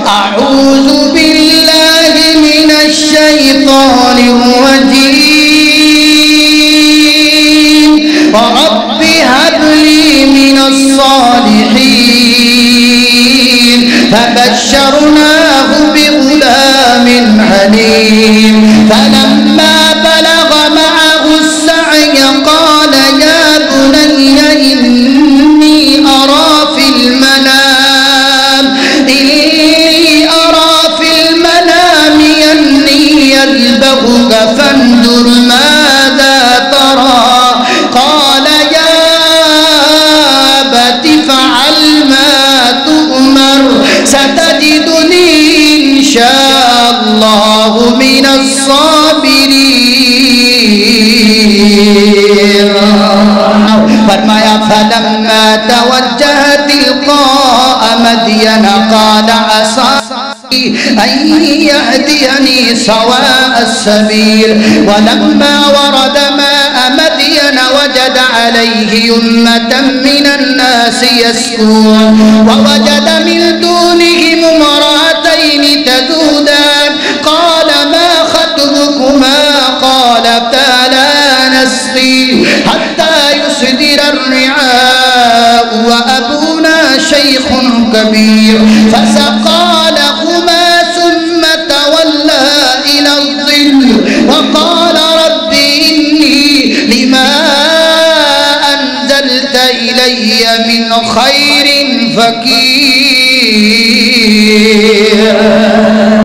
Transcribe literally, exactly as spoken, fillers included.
أعوذ بالله من الشيطان الرجيم رب هب لي من الصالحين فبشرناه بغلام حليم فلما بلغ معه السعي قال يا بني إني أرى في المنام إني أرى في المنام أني أذبحك فانظر ماذا ترى قال يا أبت افعل ما تؤمر ستجدني إن شاء الله من الصابرين فرمایا فلما توجه تلقاء مدين قال عسى أن يهديني سواء السبيل ولما ورد ماء مدين وجد عليه أمة من الناس يسكون ووجد من دونهم امرأتين تذودان قال ما خطبكما قالتا لا نسقي حتى يصدر الرعاء وأبونا شيخ كبير فسقى لهما ثم تولى إلى الظل وقال رب إني لما أنزلت إلي من خير فقير.